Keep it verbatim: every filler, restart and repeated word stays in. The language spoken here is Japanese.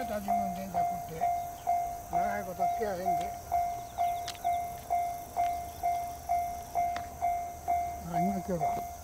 た自分でなくて長いことつけやへんで。何が今日だ。